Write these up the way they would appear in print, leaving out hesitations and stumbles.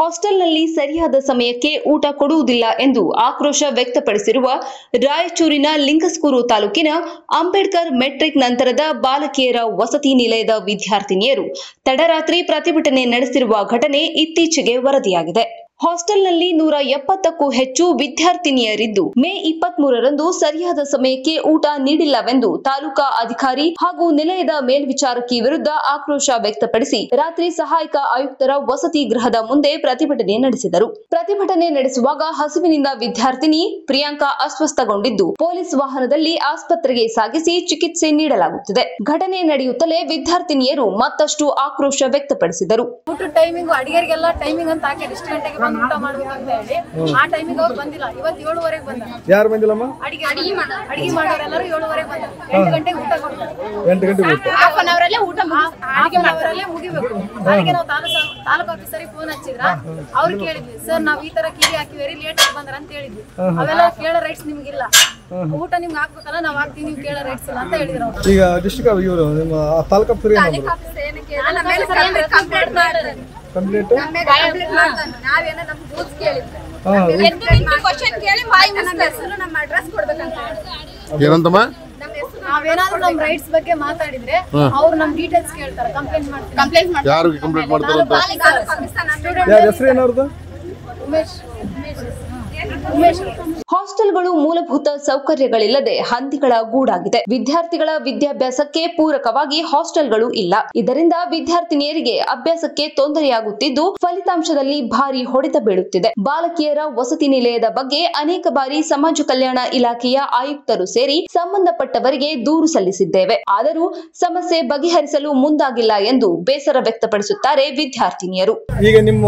ಹಾಸ್ಟೆಲ್ನಲ್ಲಿ ಸರಿಯಾದ ಸಮಯಕ್ಕೆ ಊಟ ಕೊಡುವುದಿಲ್ಲ ಎಂದು ಆಕ್ರೋಶ ವ್ಯಕ್ತಪಡಿಸಿರುವ ರಾಯಚೂರಿನ ಲಿಂಗಸ್ಕೂರು ತಾಲೂಕಿನ ಅಂಬೇಡ್ಕರ್ ಮೆಟ್ರಿಕ್ ನಂತರದ ಬಾಲಕಿಯರ ವಸತಿ ನಿಲಯದ ವಿದ್ಯಾರ್ಥಿನಿಯರು ತಡರಾತ್ರಿ ಪ್ರತಿಭಟನೆ ನಡೆಸಿರುವ ಘಟನೆ ಇತ್ತೀಚೆಗೆ ವರದಿಯಾಗಿದೆ. ಹಾಸ್ಟೆಲ್ನಲ್ಲಿ 170ಕ್ಕೂ ಹೆಚ್ಚು ವಿದ್ಯಾರ್ಥಿನಿಯರಿದ್ದು ಮೇ 23ರಂದು ಸರಿಯಾದ ಸಮಯಕ್ಕೆ ಊಟ ನೀಡಿಲ್ಲವೆಂದು ತಾಲೂಕಾ ಅಧಿಕಾರಿ ಹಾಗೂ ನಿಲಯದ ಮೇಲ್ವಿಚಾರಕಿ ವಿರುದ್ಧ ಆಕ್ರೋಶ ವ್ಯಕ್ತಪಡಿಸಿ ರಾತ್ರಿ ಸಹಾಯಕ ಆಯುಕ್ತರ ವಸತಿ ಗೃಹದ ಮುಂದೆ ಪ್ರತಿಭಟನೆ ನಡೆಸಿದರು. ಪ್ರತಿಭಟನೆ ನಡೆಸುವಾಗ ಹಸಿವಿನಿಂದ ವಿದ್ಯಾರ್ಥಿನಿ ಪ್ರಿಯಾಂಕಾ ಅಸ್ವಸ್ಥಗೊಂಡಿದ್ದು ಪೊಲೀಸ್ ವಾಹನದಲ್ಲಿ ಆಸ್ಪತ್ರೆಗೆ ಸಾಗಿಸಿ ಚಿಕಿತ್ಸೆ ನೀಡಲಾಗುತ್ತಿದೆ. ಘಟನೆ ನಡೆಯುತ್ತಲೇ ವಿದ್ಯಾರ್ಥಿನಿಯರು ಮತ್ತಷ್ಟು ಆಕ್ರೋಶ ವ್ಯಕ್ತಪಡಿಸಿದರು. ಊಟ ಮಾಡಬೇಕಂತ ಹೇಳಿ ಆ ಟೈಮಿಗೆ ಅವ್ರು ಬಂದಿಲ್ಲ. ಇವತ್ತು 7:30ಗೆ ಬಂದ. ಯಾರು ಬಂದಿಲ್ಲಮ್ಮ? ಅಡಿಗೆ ಮಾಡೋರೆಲ್ಲರೂ 7:30ಗೆ ಬಂದ. 8 ಗಂಟೆಗೆ ಊಟ ಕೊಡ್ತಾರೆ. 8 ಗಂಟೆಗೆ ಹಾಫ್ ಅನ್ ಅವರಲ್ಲೇ ಊಟ ಮುಗಿಬೇಕು. ಅದಕ್ಕೆ ನಾವು ತಾಲೂಕು ಆಫೀಸರಿಗೆ ಫೋನ್ ಹಚ್ಚಿದ್ರ ಅವ್ರು ಕೇಳಿದ್ವಿ, ಸರ್ ನಾವ್ ಈ ತರ ಕಿವಿ ಹಾಕಿ ವೆರಿ ಲೇಟ್ ಆಗಿ ಬಂದ್ರ ಅಂತ ಹೇಳಿದ್ವಿ. ಅವೆಲ್ಲ ಕೇಳೋ ರೈಟ್ಸ್ ನಿಮ್ಗಿಲ್ಲ, ಊಟ ನಿಮ್ಗೆ ಹಾಕ್ಬೇಕಲ್ಲ, ನಾವ್ ಹಾಕ್ತೀವಿ, ನೀವು ಕೇಳೋ ರೈಟ್ಸ್ ಇಲ್ಲ ಅಂತ ಹೇಳಿದ್ರು. ಈಗ ಡಿಸ್ಟ್ರಿಕ್ಟ್ ಇವರು ನಿಮ್ಮ ತಾಲೂಕು ಆಫೀಸರ್ ನಾವೇನಾದ್ರೂ ನಮ್ ರೈಟ್ಸ್ ಬಗ್ಗೆ ಮಾತಾಡಿದ್ರೆ ಅವ್ರು ನಮ್ ಡೀಟೇಲ್ಸ್ ಕೇಳ್ತಾರೆ, ಕಂಪ್ಲೇಂಟ್ ಮಾಡ್ತಾರೆ. ಹಾಸ್ಟೆಲ್ಗಳು ಮೂಲಭೂತ ಸೌಕರ್ಯಗಳಿಲ್ಲದೆ ಹಂದಿಗಳ ಗೂಡಾಗಿದೆ. ವಿದ್ಯಾರ್ಥಿಗಳ ವಿದ್ಯಾಭ್ಯಾಸಕ್ಕೆ ಪೂರಕವಾಗಿ ಹಾಸ್ಟೆಲ್ಗಳು ಇಲ್ಲ. ಇದರಿಂದ ವಿದ್ಯಾರ್ಥಿನಿಯರಿಗೆ ಅಭ್ಯಾಸಕ್ಕೆ ತೊಂದರೆಯಾಗುತ್ತಿದ್ದು ಫಲಿತಾಂಶದಲ್ಲಿ ಭಾರಿ ಹೊಡೆತ ಬೀಳುತ್ತಿದೆ. ಬಾಲಕಿಯರ ವಸತಿ ನಿಲಯದ ಬಗ್ಗೆ ಅನೇಕ ಬಾರಿ ಸಮಾಜ ಕಲ್ಯಾಣ ಇಲಾಖೆಯ ಆಯುಕ್ತರು ಸೇರಿ ಸಂಬಂಧಪಟ್ಟವರಿಗೆ ದೂರು ಸಲ್ಲಿಸಿದ್ದೇವೆ. ಆದರೂ ಸಮಸ್ಯೆ ಬಗೆಹರಿಸಲು ಮುಂದಾಗಿಲ್ಲ ಎಂದು ಬೇಸರ ವ್ಯಕ್ತಪಡಿಸುತ್ತಾರೆ ವಿದ್ಯಾರ್ಥಿನಿಯರು. ಈಗ ನಿಮ್ಮ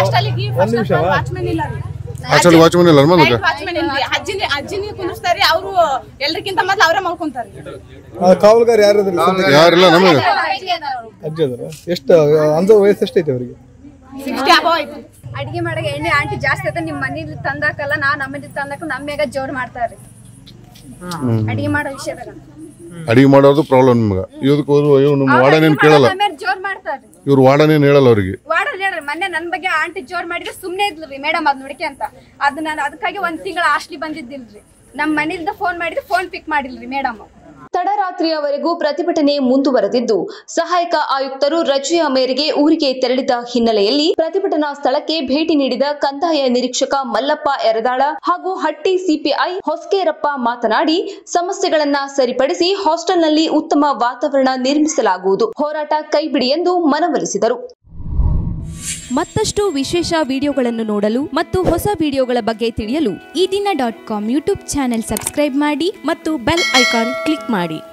ಅಜ್ಜಿನಿ ಕುಂದಿಸ್ತಾರಿ, ಅವರು ಎಲ್ಲರಿಗಿಂತ ಮೊದಲು ಅವರೇ ಮಾಡ್ಕೊಂತಾರೆ. ಕಾವಲುಗಾರ ಯಾರಿಲ್ಲ ನಮಗೆ ಅಜ್ಜಿ ಅದಾರ. ಎಷ್ಟು ಅಂದ ವಯಸ್ಸು ಎಷ್ಟೈತೆ ಅವರಿಗೆ? 60 ಅಬೌವ್ ಐತಿ. ಅಡಿಗೆ ಮಾಡಾಗ ಎಣ್ಣೆ ಆಂಟಿ ಜಾಸ್ತಿ ಐತೆ, ನಿಮ್ ಮನೇಲಿ ತಂದಾಕಲ್ಲ, ನಾವ್ ನಮ್ಮಲ್ಲಿ ತಂದಾಕ ನಮ್ಮೇಗ ಜೋರ್ ಮಾಡ್ತಾರ್ರಿ ಅಡಿಗೆ ಮಾಡೋ ವಿಷಯದಾಗ. ಅಡಿಗೆ ಮಾಡೋದು ಪ್ರಾಬ್ಲಮ್ ನಿಮ್ಗೆ. ಇವತ್ತು ನಮ್ಮ ವಾರ್ಡನ್ ಕೇಳಲ್ಲ, ಜೋರ್ ಮಾಡ್ತಾರ್ರಿ. ಇವ್ರು ವಾರ್ಡನ್ ಹೇಳಲ್ಲ ಅವ್ರಿಗೆ. ವಾರ್ಡನ್ ಹೇಳ್ರಿ, ಮೊನ್ನೆ ನನ್ ಬಗ್ಗೆ ಆಂಟಿ ಜೋರ್ ಮಾಡಿದ್ರೆ ಸುಮ್ನೆ ಇದ್ಲ್ರಿ ಮೇಡಮ್ ಅದ್ ನೋಡಿಕೆ ಅಂತ. ಅದ್ ನಾನು ಅದಕ್ಕಾಗಿ 1 ತಿಂಗಳ ಹಾಸ್ಟ್ಲಿ ಬಂದಿದ್ದಿಲ್ರಿ. ನಮ್ ಮನೇಲಿಂದ ಫೋನ್ ಮಾಡಿದ್ರೆ ಫೋನ್ ಪಿಕ್ ಮಾಡಿಲ್ರಿ ಮೇಡಮ್. ತಡರಾತ್ರಿಯವರೆಗೂ ಪ್ರತಿಭಟನೆ ಮುಂದುವರೆದಿದ್ದು ಸಹಾಯಕ ಆಯುಕ್ತರು ರಜೆಯ ಮೇರೆಗೆ ಊರಿಗೆ ತೆರಳಿದ ಹಿನ್ನೆಲೆಯಲ್ಲಿ ಪ್ರತಿಭಟನಾ ಸ್ಥಳಕ್ಕೆ ಭೇಟಿ ನೀಡಿದ ಕಂದಾಯ ನಿರೀಕ್ಷಕ ಮಲ್ಲಪ್ಪ ಯರದಾಳ ಹಾಗೂ ಹಟ್ಟಿ ಸಿಪಿಐ ಹೊಸಕೇರಪ್ಪ ಮಾತನಾಡಿ ಸಮಸ್ಯೆಗಳನ್ನ ಸರಿಪಡಿಸಿ ಹಾಸ್ಟೆಲ್ನಲ್ಲಿ ಉತ್ತಮ ವಾತಾವರಣ ನಿರ್ಮಿಸಲಾಗುವುದು, ಹೋರಾಟ ಕೈಬಿಡಿ ಎಂದು ಮನವೊಲಿಸಿದರು. ಮತ್ತಷ್ಟು ವಿಶೇಷ ವಿಡಿಯೋಗಳನ್ನು ನೋಡಲು ಮತ್ತು ಹೊಸ ವಿಡಿಯೋಗಳ ಬಗ್ಗೆ ತಿಳಿಯಲು ಈ ದಿನ .com ಯೂಟ್ಯೂಬ್ ಚಾನೆಲ್ ಸಬ್ಸ್ಕ್ರೈಬ್ ಮಾಡಿ ಮತ್ತು ಬೆಲ್ ಐಕಾನ್ ಕ್ಲಿಕ್ ಮಾಡಿ.